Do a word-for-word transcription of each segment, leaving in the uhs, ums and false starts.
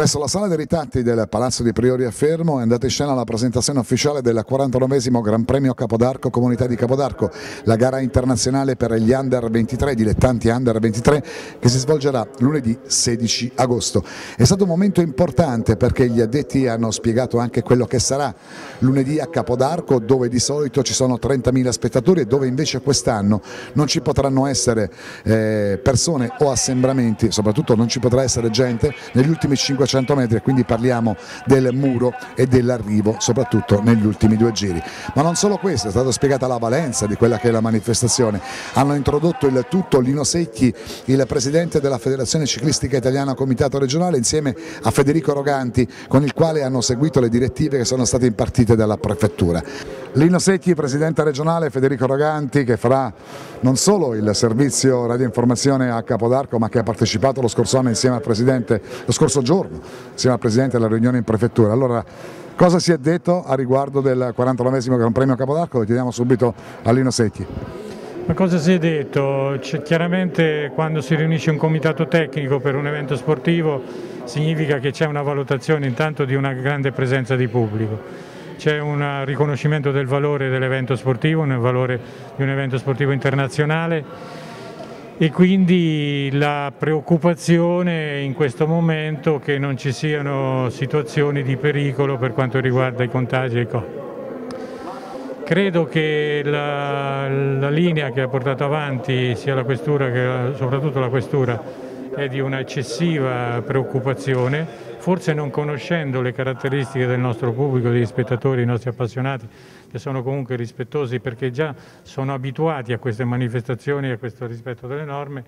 Presso la Sala dei Ritatti del Palazzo di Priori a Fermo è andata in scena la presentazione ufficiale del quarantanovesimo Gran Premio Capodarco Comunità di Capodarco, la gara internazionale per gli under ventitré, dilettanti under ventitré, che si svolgerà lunedì sedici agosto. È stato un momento importante perché gli addetti hanno spiegato anche quello che sarà lunedì a Capodarco, dove di solito ci sono trentamila spettatori e dove invece quest'anno non ci potranno essere eh, persone o assembramenti, soprattutto non ci potrà essere gente negli ultimi cinquecento metri, e quindi parliamo del muro e dell'arrivo soprattutto negli ultimi due giri. Ma non solo questo, è stata spiegata la valenza di quella che è la manifestazione. Hanno introdotto il tutto Lino Secchi, il presidente della Federazione Ciclistica Italiana Comitato Regionale, insieme a Federico Roganti, con il quale hanno seguito le direttive che sono state impartite dalla prefettura. Lino Secchi, presidente regionale, Federico Roganti, che farà non solo il servizio radioinformazione a Capodarco, ma che ha partecipato lo scorso anno insieme al presidente, lo scorso giorno insieme al presidente alla riunione in prefettura. Allora, cosa si è detto a riguardo del quarantanovesimo Gran Premio Capodarco? Lo chiediamo subito a Lino Secchi. Ma cosa si è detto? Chiaramente quando si riunisce un comitato tecnico per un evento sportivo significa che c'è una valutazione intanto di una grande presenza di pubblico. C'è un riconoscimento del valore dell'evento sportivo, nel valore di un evento sportivo internazionale, e quindi la preoccupazione in questo momento che non ci siano situazioni di pericolo per quanto riguarda i contagi e i Covid. Credo che la, la linea che ha portato avanti sia la Questura che soprattutto la Questura è di una eccessiva preoccupazione, forse non conoscendo le caratteristiche del nostro pubblico, degli spettatori, i nostri appassionati, che sono comunque rispettosi perché già sono abituati a queste manifestazioni e a questo rispetto delle norme.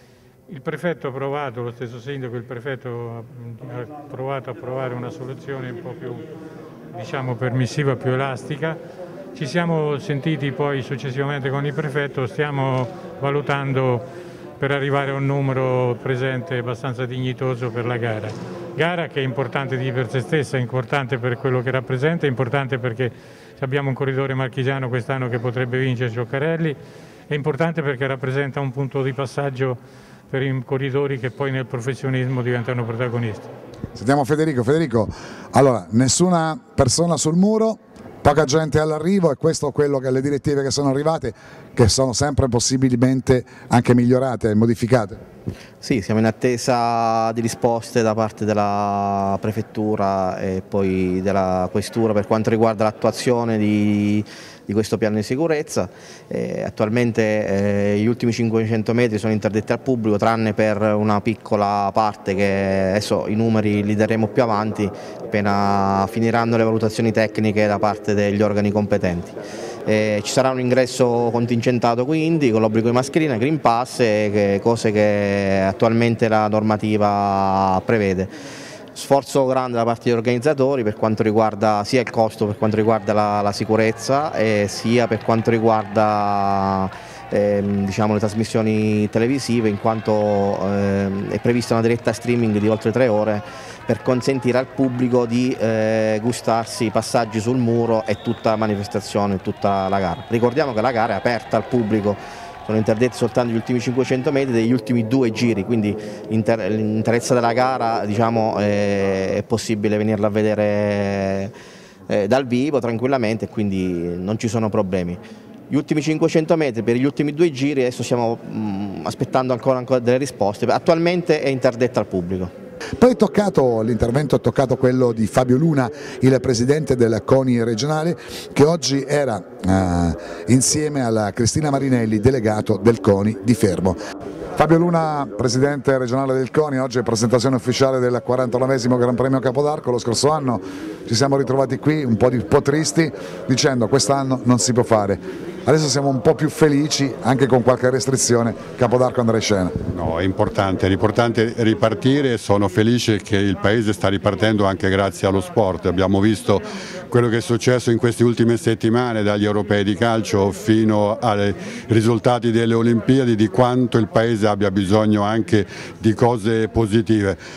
Il prefetto ha provato, lo stesso sindaco, il prefetto ha provato a trovare una soluzione un po' più, diciamo, permissiva, più elastica. Ci siamo sentiti poi successivamente con il prefetto, stiamo valutando per arrivare a un numero presente abbastanza dignitoso per la gara. Gara che è importante di per sé stessa, è importante per quello che rappresenta, è importante perché abbiamo un corridore marchigiano quest'anno che potrebbe vincere Cioccarelli, è importante perché rappresenta un punto di passaggio per i corridori che poi nel professionismo diventano protagonisti. Sentiamo Federico. Federico, allora nessuna persona sul muro, poca gente all'arrivo, e questo è quello che le direttive che sono arrivate, che sono sempre possibilmente anche migliorate e modificate. Sì, siamo in attesa di risposte da parte della prefettura e poi della questura per quanto riguarda l'attuazione di, di questo piano di sicurezza. Eh, attualmente eh, gli ultimi cinquecento metri sono interdetti al pubblico, tranne per una piccola parte che adesso i numeri li daremo più avanti appena finiranno le valutazioni tecniche da parte degli organi competenti. Eh, ci sarà un ingresso contingentato quindi con l'obbligo di mascherina, Green Pass e che, cose che attualmente la normativa prevede. Sforzo grande da parte degli organizzatori per quanto riguarda sia il costo, per quanto riguarda la, la sicurezza, e sia per quanto riguarda eh, diciamo, le trasmissioni televisive, in quanto eh, è prevista una diretta streaming di oltre tre ore per consentire al pubblico di eh, gustarsi i passaggi sul muro e tutta la manifestazione, tutta la gara. Ricordiamo che la gara è aperta al pubblico, sono interdetti soltanto gli ultimi cinquecento metri degli ultimi due giri, quindi l'interezza della gara, diciamo, è, è possibile venirla a vedere eh, dal vivo tranquillamente, quindi non ci sono problemi. Gli ultimi cinquecento metri per gli ultimi due giri, adesso stiamo mh, aspettando ancora, ancora delle risposte, attualmente è interdetta al pubblico. Poi è toccato, l'intervento è toccato quello di Fabio Luna, il presidente del CONI regionale, che oggi era eh, insieme alla Cristina Marinelli, delegato del CONI di Fermo. Fabio Luna, presidente regionale del CONI, oggi è presentazione ufficiale del quarantanovesimo Gran Premio Capodarco. Lo scorso anno ci siamo ritrovati qui un po', di, un po' tristi dicendo quest'anno non si può fare. Adesso siamo un po' più felici, anche con qualche restrizione, Capodarco andrà in scena. No, è importante, è importante ripartire, sono felice che il Paese sta ripartendo anche grazie allo sport. Abbiamo visto quello che è successo in queste ultime settimane, dagli europei di calcio fino ai risultati delle Olimpiadi, di quanto il Paese abbia bisogno anche di cose positive.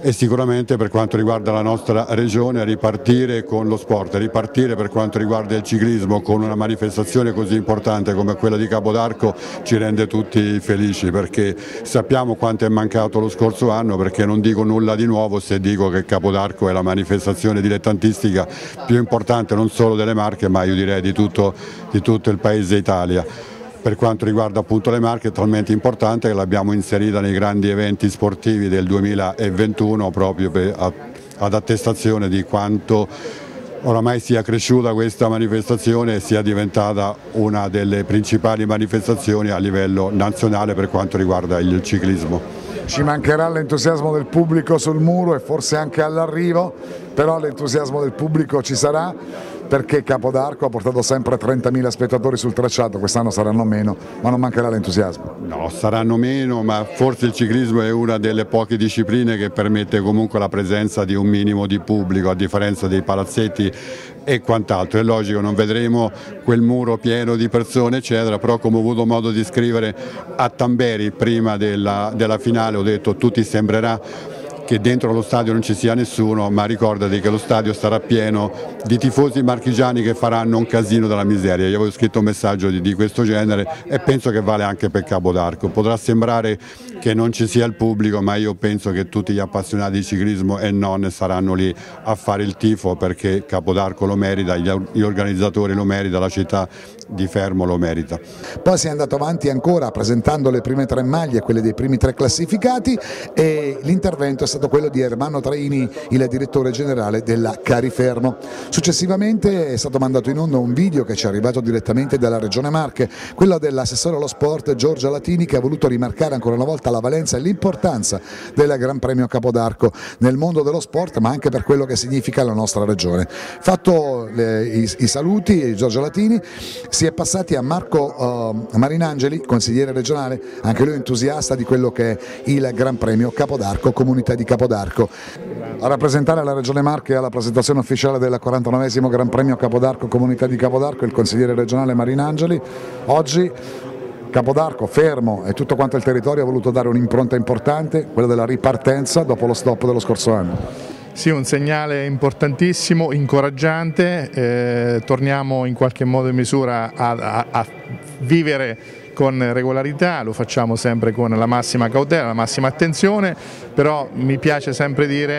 e sicuramente per quanto riguarda la nostra regione ripartire con lo sport, ripartire per quanto riguarda il ciclismo con una manifestazione così importante come quella di Capodarco ci rende tutti felici, perché sappiamo quanto è mancato lo scorso anno, perché non dico nulla di nuovo se dico che Capodarco è la manifestazione dilettantistica più importante non solo delle Marche ma io direi di tutto, di tutto il paese Italia. Per quanto riguarda appunto le Marche è talmente importante che l'abbiamo inserita nei grandi eventi sportivi del duemilaventuno proprio per, a, ad attestazione di quanto oramai sia cresciuta questa manifestazione e sia diventata una delle principali manifestazioni a livello nazionale per quanto riguarda il ciclismo. Ci mancherà l'entusiasmo del pubblico sul muro e forse anche all'arrivo, però l'entusiasmo del pubblico ci sarà, perché Capodarco ha portato sempre trentamila spettatori sul tracciato, quest'anno saranno meno, ma non mancherà l'entusiasmo. No, saranno meno, ma forse il ciclismo è una delle poche discipline che permette comunque la presenza di un minimo di pubblico, a differenza dei palazzetti e quant'altro. È logico, non vedremo quel muro pieno di persone eccetera, però come ho avuto modo di scrivere a Tamberi prima della, della finale ho detto tu ti sembrerà che dentro lo stadio non ci sia nessuno, ma ricordati che lo stadio sarà pieno di tifosi marchigiani che faranno un casino della miseria. Io avevo scritto un messaggio di, di questo genere e penso che vale anche per Capodarco. Potrà sembrare che non ci sia il pubblico, ma io penso che tutti gli appassionati di ciclismo e non saranno lì a fare il tifo, perché Capodarco lo merita, gli organizzatori lo meritano, la città di Fermo lo merita. Poi si è andato avanti ancora presentando le prime tre maglie, quelle dei primi tre classificati, e l'intervento è stato quello di Ermanno Traini, il direttore generale della Carifermo. Successivamente è stato mandato in onda un video che ci è arrivato direttamente dalla Regione Marche, quello dell'assessore allo sport Giorgia Latini, che ha voluto rimarcare ancora una volta la valenza e l'importanza del Gran Premio Capodarco nel mondo dello sport, ma anche per quello che significa la nostra regione. Fatto le, i, i saluti, Giorgia Latini, si è passati a Marco uh, Marinangeli, consigliere regionale, anche lui entusiasta di quello che è il Gran Premio Capodarco, comunità di Capodarco. A rappresentare la Regione Marche alla presentazione ufficiale del quarantanovesimo Gran Premio Capodarco, comunità di Capodarco, il consigliere regionale Marinangeli. Oggi Capodarco, Fermo e tutto quanto il territorio ha voluto dare un'impronta importante, quella della ripartenza dopo lo stop dello scorso anno. Sì, un segnale importantissimo, incoraggiante, eh, torniamo in qualche modo e misura a, a, a vivere con regolarità, lo facciamo sempre con la massima cautela, la massima attenzione, però mi piace sempre dire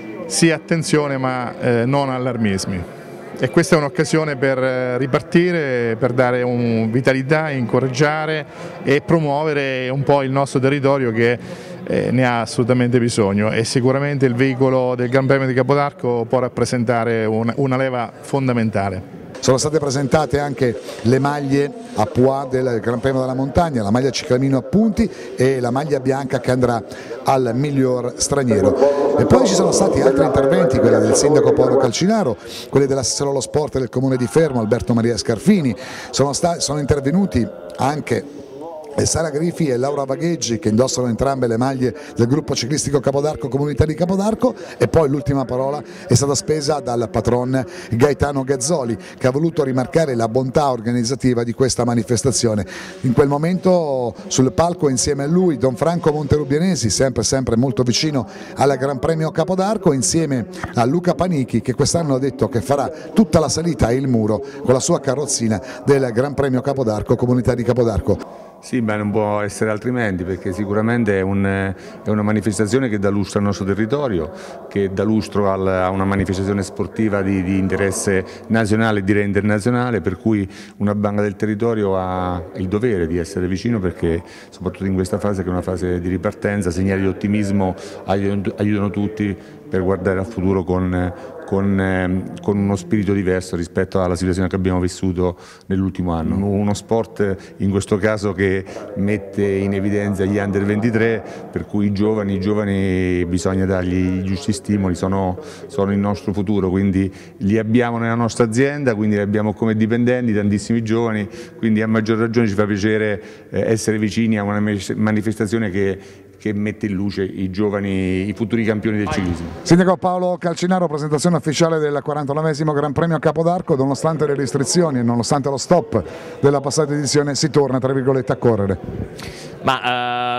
sì attenzione ma eh, non allarmismi. E questa è un'occasione per ripartire, per dare un vitalità, incoraggiare e promuovere un po' il nostro territorio che eh, ne ha assolutamente bisogno, e sicuramente il veicolo del Gran Premio di Capodarco può rappresentare una, una leva fondamentale. Sono state presentate anche le maglie a pois del Gran Premio della Montagna, la maglia ciclamino a punti e la maglia bianca che andrà al miglior straniero. E poi ci sono stati altri interventi, quelli del sindaco Paolo Calcinaro, quelli dell'assessore allo sport del comune di Fermo Alberto Maria Scarfini, sono, sono intervenuti anche Sara Grifi e Laura Vagheggi, che indossano entrambe le maglie del gruppo ciclistico Capodarco, comunità di Capodarco, e poi l'ultima parola è stata spesa dal patron Gaetano Gazzoli, che ha voluto rimarcare la bontà organizzativa di questa manifestazione. In quel momento sul palco insieme a lui Don Franco Monterubianesi, sempre sempre molto vicino al Gran Premio Capodarco, insieme a Luca Panichi, che quest'anno ha detto che farà tutta la salita e il muro con la sua carrozzina del Gran Premio Capodarco, comunità di Capodarco. Sì, ma non può essere altrimenti, perché sicuramente è, un, è una manifestazione che dà lustro al nostro territorio, che dà lustro al, a una manifestazione sportiva di, di interesse nazionale e direi internazionale, per cui una banca del territorio ha il dovere di essere vicino, perché soprattutto in questa fase, che è una fase di ripartenza, segnali di ottimismo aiutano, aiutano tutti per guardare al futuro con, con, eh, con uno spirito diverso rispetto alla situazione che abbiamo vissuto nell'ultimo anno. Uno sport in questo caso che mette in evidenza gli under ventitré, per cui i giovani, i giovani bisogna dargli i giusti stimoli, sono, sono il nostro futuro, quindi li abbiamo nella nostra azienda, quindi li abbiamo come dipendenti, tantissimi giovani, quindi a maggior ragione ci fa piacere essere vicini a una manifestazione che che mette in luce i giovani, i futuri campioni del ciclismo. Sindaco Paolo Calcinaro, presentazione ufficiale del quarantanovesimo Gran Premio a Capodarco. Nonostante le restrizioni e nonostante lo stop della passata edizione, si torna tra virgolette a correre. Ma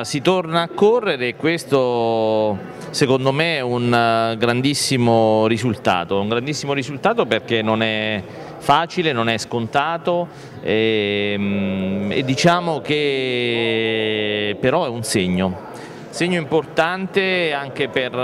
insomma si torna a correre e questo secondo me è un grandissimo risultato, un grandissimo risultato perché non è facile, non è scontato e, e diciamo che però è un segno. Segno importante anche per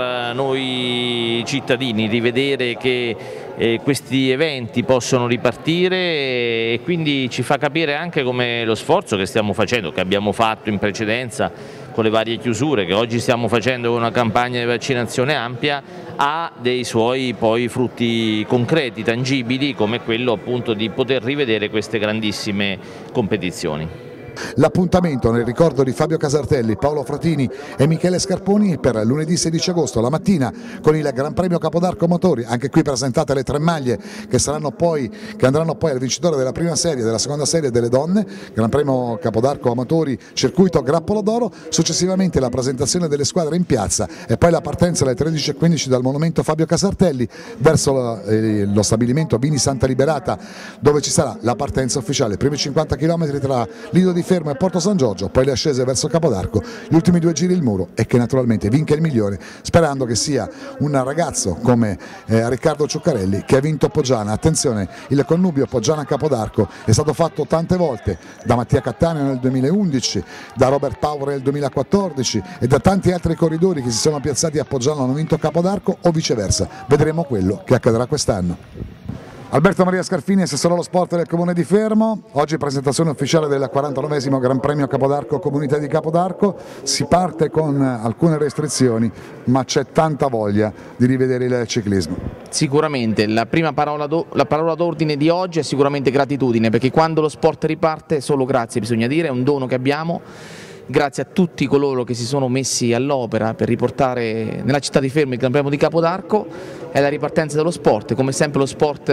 noi cittadini, rivedere che eh, questi eventi possono ripartire e quindi ci fa capire anche come lo sforzo che stiamo facendo, che abbiamo fatto in precedenza con le varie chiusure, che oggi stiamo facendo una campagna di vaccinazione ampia, ha dei suoi poi frutti concreti, tangibili, come quello appunto di poter rivedere queste grandissime competizioni. L'appuntamento nel ricordo di Fabio Casartelli, Paolo Fratini e Michele Scarponi per lunedì sedici agosto la mattina con il Gran Premio Capodarco Motori, anche qui presentate le tre maglie che, saranno poi, che andranno poi al vincitore della prima serie, della seconda serie delle donne, Gran Premio Capodarco Amatori Circuito Grappolo d'Oro, successivamente la presentazione delle squadre in piazza e poi la partenza alle tredici e quindici dal monumento Fabio Casartelli verso lo, eh, lo stabilimento Vini Santa Liberata, dove ci sarà la partenza ufficiale, i primi cinquanta chilometri tra Lido di Fermo e Porto San Giorgio, poi le ascese verso Capodarco, gli ultimi due giri il muro e che naturalmente vinca il migliore, sperando che sia un ragazzo come eh, Riccardo Ciuccarelli che ha vinto Poggiana. Attenzione, il connubio Poggiana-Capodarco è stato fatto tante volte da Mattia Cattaneo nel duemilaundici, da Robert Power nel duemilaquattordici e da tanti altri corridori che si sono piazzati a Poggiana e hanno vinto Capodarco o viceversa. Vedremo quello che accadrà quest'anno. Alberto Maria Scarfini, assessore allo sport del Comune di Fermo, oggi presentazione ufficiale del quarantanovesimo Gran Premio Capodarco Comunità di Capodarco, si parte con alcune restrizioni ma c'è tanta voglia di rivedere il ciclismo. Sicuramente la prima parola, do, la parola d'ordine di oggi è sicuramente gratitudine, perché quando lo sport riparte solo grazie bisogna dire, è un dono che abbiamo. Grazie a tutti coloro che si sono messi all'opera per riportare nella città di Fermo il Gran Premio di Capodarco, è la ripartenza dello sport, come sempre lo sport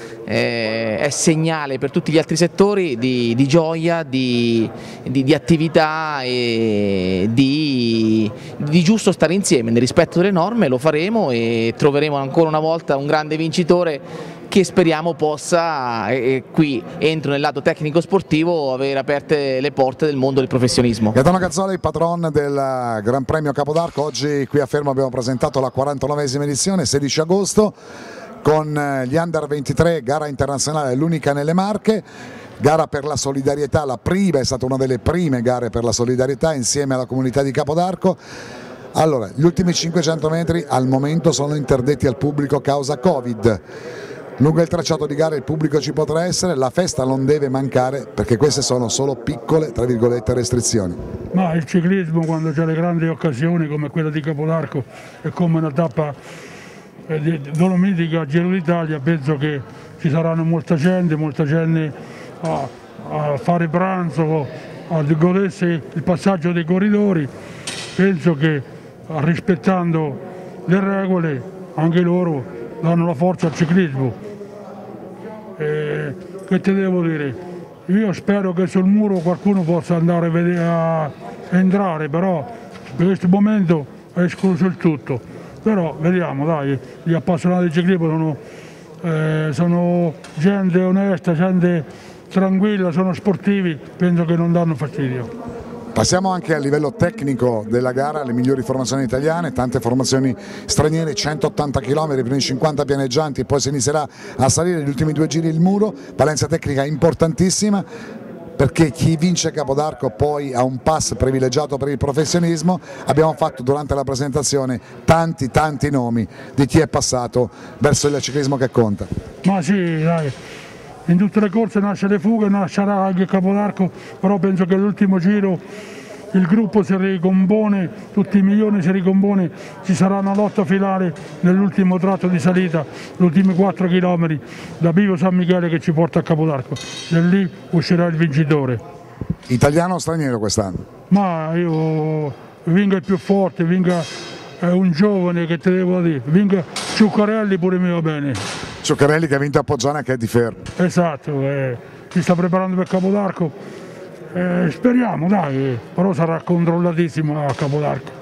eh, è segnale per tutti gli altri settori di, di gioia, di, di, di attività e di, di giusto stare insieme nel rispetto delle norme. Lo faremo e troveremo ancora una volta un grande vincitore che speriamo possa, e qui entro nel lato tecnico sportivo, avere aperte le porte del mondo del professionismo. Gaetano Gazzoli, patron del Gran Premio Capodarco, oggi qui a Fermo abbiamo presentato la quarantanovesima edizione, sedici agosto, con gli Under ventitré, gara internazionale, l'unica nelle Marche, gara per la solidarietà, la prima, è stata una delle prime gare per la solidarietà insieme alla comunità di Capodarco. Allora, gli ultimi cinquecento metri al momento sono interdetti al pubblico causa Covid. Lungo il tracciato di gara il pubblico ci potrà essere, la festa non deve mancare perché queste sono solo piccole, tra virgolette, restrizioni. Ma il ciclismo, quando c'è le grandi occasioni come quella di Capodarco e come una tappa eh, dolomitica Giro d'Italia, penso che ci saranno molta gente, molta gente a, a fare pranzo, a godersi il passaggio dei corridori. Penso che rispettando le regole anche loro danno la forza al ciclismo. Eh, che te devo dire? Io spero che sul muro qualcuno possa andare a, vedere, a entrare, però in questo momento è escluso il tutto. Però vediamo, dai, gli appassionati di ciclismo sono, eh, sono gente onesta, gente tranquilla, sono sportivi, penso che non danno fastidio. Passiamo anche a livello tecnico della gara, le migliori formazioni italiane, tante formazioni straniere, centottanta chilometri, primi cinquanta pianeggianti, poi si inizierà a salire gli ultimi due giri il muro, valenza tecnica importantissima perché chi vince Capodarco poi ha un pass privilegiato per il professionismo. Abbiamo fatto durante la presentazione tanti tanti nomi di chi è passato verso il ciclismo che conta. Ma sì, dai. In tutte le corse nasce le fughe, nascerà anche Capodarco, però penso che l'ultimo giro il gruppo si ricompone, tutti i milioni si ricompone, ci sarà una lotta finale nell'ultimo tratto di salita, gli ultimi quattro chilometri da Vivo San Michele che ci porta a Capodarco, e lì uscirà il vincitore. Italiano o straniero quest'anno? Ma io vinca il più forte, vinca eh, un giovane, che te devo dire, vinca Ciuccarelli, pure mi va bene. Ciuccarelli che ha vinto a Poggiana, che è di Fermo. Esatto, eh, si sta preparando per Capodarco, eh, speriamo dai, però sarà controllatissimo a Capodarco.